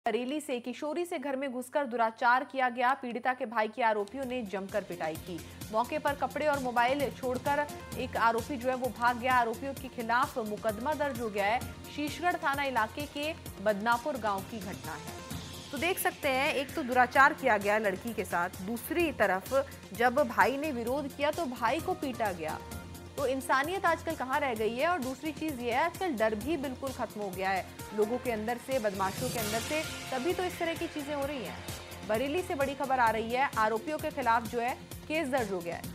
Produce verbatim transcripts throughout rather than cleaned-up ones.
बरेली से किशोरी से घर में घुसकर दुराचार किया गया। पीड़िता के भाई के आरोपियों ने जमकर पिटाई की। मौके पर कपड़े और मोबाइल छोड़कर एक आरोपी जो है वो भाग गया। आरोपियों के खिलाफ मुकदमा दर्ज हो गया है। शीशगढ़ थाना इलाके के बदनापुर गांव की घटना है। तो देख सकते हैं, एक तो दुराचार किया गया लड़की के साथ, दूसरी तरफ जब भाई ने विरोध किया तो भाई को पीटा गया। तो इंसानियत आजकल कहाँ रह गई है। और दूसरी चीज ये है, आजकल डर भी बिल्कुल खत्म हो गया है लोगों के अंदर से, बदमाशों के अंदर से, तभी तो इस तरह की चीजें हो रही हैं। बरेली से बड़ी खबर आ रही है, आरोपियों के खिलाफ जो है केस दर्ज हो गया है।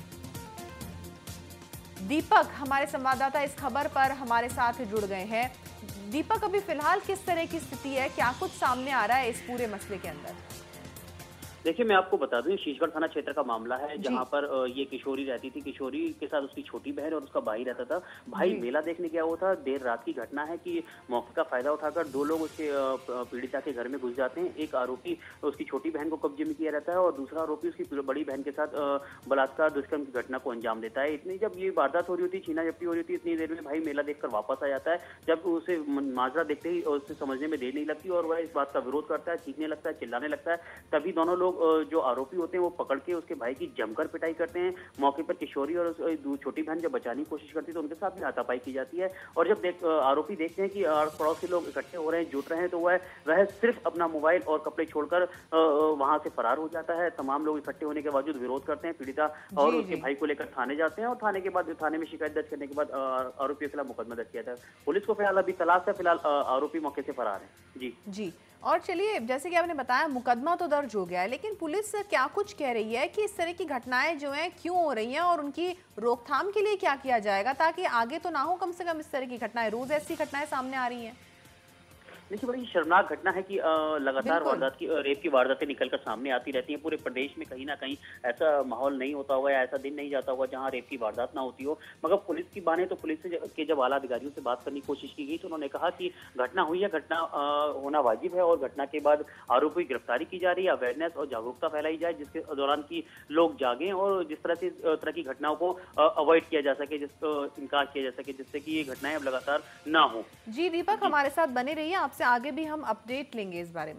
दीपक हमारे संवाददाता इस खबर पर हमारे साथ जुड़ गए हैं। दीपक, अभी फिलहाल किस तरह की स्थिति है, क्या कुछ सामने आ रहा है इस पूरे मसले के अंदर? देखिए, मैं आपको बता दूं, शीशगढ़ थाना क्षेत्र का मामला है, जहां पर ये किशोरी रहती थी। किशोरी के साथ उसकी छोटी बहन और उसका भाई रहता था। भाई मेला देखने गया हुआ था। देर रात की घटना है कि मौके का फायदा उठाकर दो लोग उसके पीड़िता के घर में घुस जाते हैं। एक आरोपी उसकी छोटी बहन को कब्जे में किया रहता है और दूसरा आरोपी उसकी बड़ी बहन के साथ बलात्कार दुष्कर्म की घटना को अंजाम देता है। इतनी जब ये वारदात हो रही होती, छीना झपटी हो रही होती, इतनी देर में भाई मेला देखकर वापस आ जाता है। जब उसे माजरा देखते ही उसे समझने में देर नहीं लगती और वह इस बात का विरोध करता है, चीखने लगता है, चिल्लाने लगता है। तभी दोनों लोग जो आरोपी होते हैं वो पकड़ के उसके भाई की जमकर पिटाई करते हैं। मौके पर किशोरी और छोटी बहन जब बचाने की कोशिश करती है तो उनके साथ भी हाथापाई की जाती है। और जब देख आरोपी देखते हैं कि पड़ोस के लोग इकट्ठे हो रहे हैं, जुट रहे हैं, तो वह वह सिर्फ अपना मोबाइल और कपड़े छोड़कर वहां से फरार हो जाता है। तमाम लोग इकट्ठे होने के बावजूद विरोध करते हैं। पीड़िता और उसके भाई को लेकर थाने जाते हैं और थाने के बाद थाने में शिकायत दर्ज करने के बाद आरोपी के खिलाफ मुकदमा दर्ज किया था। पुलिस को फिलहाल अभी तलाश है, फिलहाल आरोपी मौके से फरार है। जी जी और चलिए, जैसे कि आपने बताया मुकदमा तो दर्ज हो गया है, लेकिन पुलिस क्या कुछ कह रही है कि इस तरह की घटनाएं जो हैं क्यों हो रही हैं और उनकी रोकथाम के लिए क्या किया जाएगा, ताकि आगे तो ना हो कम से कम इस तरह की घटनाएं। रोज ऐसी घटनाएं सामने आ रही हैं। देखिए, बड़ी शर्मनाक घटना है कि लगातार वारदात की रेप की वारदातें निकलकर सामने आती रहती हैं। पूरे प्रदेश में कहीं ना कहीं ऐसा माहौल नहीं होता होगा या ऐसा दिन नहीं जाता होगा जहां रेप की वारदात ना होती हो। मगर पुलिस की बाने तो पुलिस के जब आला अधिकारियों से बात करने की कोशिश की गई तो उन्होंने कहा कि घटना हुई है, घटना होना वाजिब है और घटना के बाद आरोपी की गिरफ्तारी की जा रही है। अवेयरनेस और जागरूकता फैलाई जाए जिसके दौरान की लोग जागें और जिस तरह से तरह की घटनाओं को अवॉइड किया जा सके, जिसको इनकार किया जा सके, जिससे कि ये घटनाएं अब लगातार ना हो। जी दीपक, हमारे साथ बने रहिए, आपसे आगे भी हम अपडेट लेंगे इस बारे में।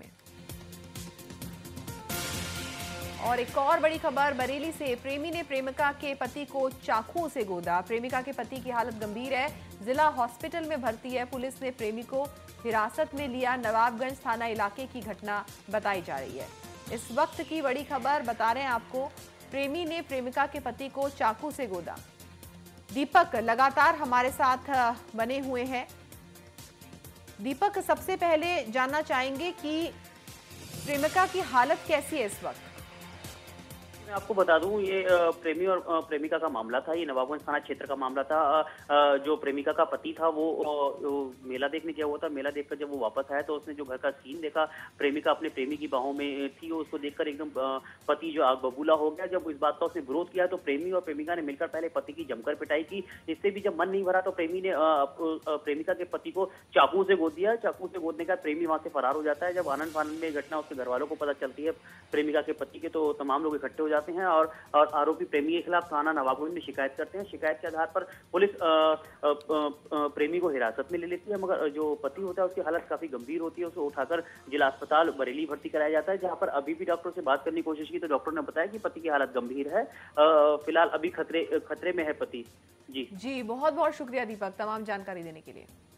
और एक और बड़ी खबर बरेली से, प्रेमी ने प्रेमिका के पति को चाकू से गोदा। प्रेमिका के पति की हालत गंभीर है, जिला हॉस्पिटल में भर्ती है। पुलिस ने प्रेमी को हिरासत में लिया। नवाबगंज थाना इलाके की घटना बताई जा रही है। इस वक्त की बड़ी खबर बता रहे हैं आपको, प्रेमी ने प्रेमिका के पति को चाकू से गोदा। दीपक लगातार हमारे साथ बने हुए हैं। दीपक, सबसे पहले जानना चाहेंगे कि प्रेमिका की हालत कैसी है इस वक्त? मैं आपको बता दूं, ये प्रेमी और प्रेमिका का मामला था। ये नवाबगंज थाना क्षेत्र का मामला था। जो प्रेमिका का पति था वो, वो मेला देखने गया हुआ था। मेला देखकर जब वो वापस आया तो उसने जो घर का सीन देखा, प्रेमिका अपने प्रेमी की बाहों में थी, उसको देखकर एकदम पति जो आग बबूला हो गया। जब इस बात का उसने विरोध किया तो प्रेमी और प्रेमिका ने मिलकर पहले पति की जमकर पिटाई की। इससे भी जब मन नहीं भरा तो प्रेमी ने प्रेमिका के पति को चाकू से गोद दिया। चाकू से गोदने का प्रेमी वहां से फरार हो जाता है। जब आनंद फानंद में घटना उसके घर वालों को पता चलती है प्रेमिका के पति के, तो तमाम लोग इकट्ठे हो जाते हैं और और आरोपी प्रेमी के खिलाफ थाना नवाबगंज में शिकायत करते हैं। शिकायत के आधार पर पुलिस आ, आ, आ, प्रेमी को हिरासत में ले लेती है। मगर जो पति होता है उसकी हालत काफी गंभीर होती है। उसे उठाकर जिला अस्पताल बरेली भर्ती कराया जाता है, जहां पर अभी भी डॉक्टर से बात करने की कोशिश की तो डॉक्टर ने बताया कि पति की हालत गंभीर है, फिलहाल अभी खतरे खतरे में है पति। जी जी बहुत बहुत शुक्रिया दीपक, तमाम जानकारी देने के लिए।